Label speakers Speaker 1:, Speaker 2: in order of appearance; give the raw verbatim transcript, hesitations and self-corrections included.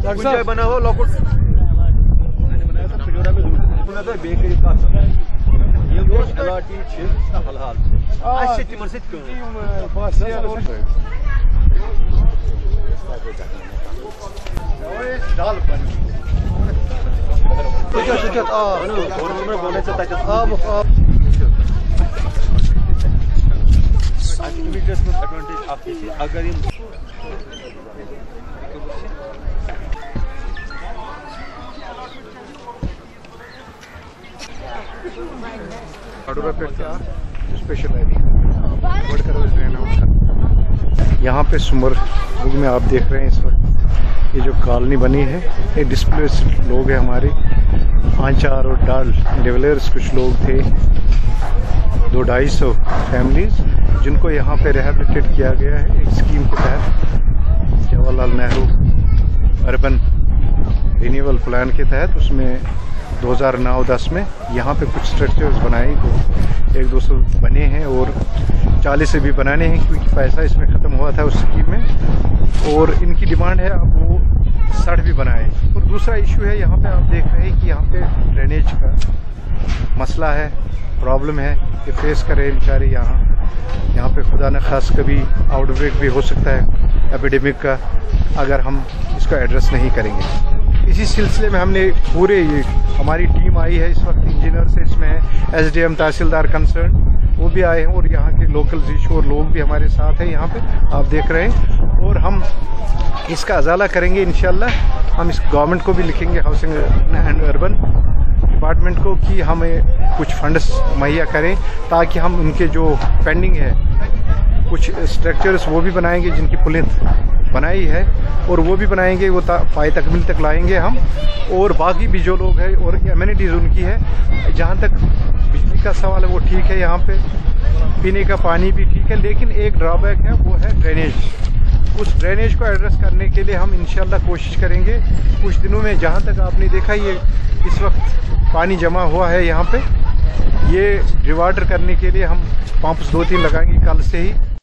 Speaker 1: कुछ बना हो लॉकुट बनाया था पिजोरा में सुना था बेकरी का ये वो अलाटी छ हाल आज से तिमर से क्यों फासियल ओए डाल पानी सुचत सुचत आ और हमने बोले से तक अब एक्टिविटीज में एडवांटेज आपकी थी अगर ये
Speaker 2: स्पेशल यहाँ पे सुमर में आप देख रहे हैं इस वक्त ये जो कॉलोनी बनी है ये डिस्प्लेस्ड लोग हैं हमारे आंचार और डाल डेवलपर्स कुछ लोग थे दो ढाई सौ फैमिलीज जिनको यहाँ पे रिहेबिलिटेट किया गया है एक स्कीम के तहत Jawaharlal Nehru urban renewal plan के तहत। उसमें दो हज़ार नौ दस में यहाँ पे कुछ स्ट्रक्चर्स बनाए तो एक दो सौ बने हैं और चालीस से भी बनाने हैं क्योंकि पैसा इसमें ख़त्म हुआ था उस स्कीम में और इनकी डिमांड है अब वो साठ भी बनाए। और दूसरा इशू है यहाँ पे आप देख रहे हैं कि यहाँ पे ड्रेनेज का मसला है प्रॉब्लम है ये फेस करे बेचारे यहाँ यहाँ पे खुदा न खास कभी आउटब्रेक भी हो सकता है एपिडेमिक का अगर हम इसका एड्रेस नहीं करेंगे। इसी सिलसिले में हमने पूरे ये हमारी टीम आई है इस वक्त इंजीनियर से इसमें है एस डी एम तहसीलदार कंसर्न वो भी आए हैं और यहाँ के लोकल जिशोर लोग भी हमारे साथ हैं यहाँ पे आप देख रहे हैं और हम इसका अजाला करेंगे इंशाल्लाह। हम इस गवर्नमेंट को भी लिखेंगे हाउसिंग एंड अर्बन डिपार्टमेंट को कि हमें कुछ फंड्स मुहैया करें ताकि हम उनके जो पेंडिंग है कुछ स्ट्रक्चर्स वो भी बनाएंगे जिनकी पुलिस बनाई है और वो भी बनाएंगे वो पाए तकमील तक लाएंगे हम और बाकी भी जो लोग हैं और एमिनिटीज़ उनकी है जहाँ तक बिजली का सवाल है वो ठीक है यहाँ पे पीने का पानी भी ठीक है लेकिन एक ड्रॉबैक है वो है ड्रेनेज। उस ड्रेनेज को एड्रेस करने के लिए हम इंशाल्लाह कोशिश करेंगे कुछ दिनों में। जहाँ तक आपने देखा ये इस वक्त पानी जमा हुआ है यहाँ पे ये रिवाटर करने के लिए हम पंप्स दो तीन लगाएंगे कल से ही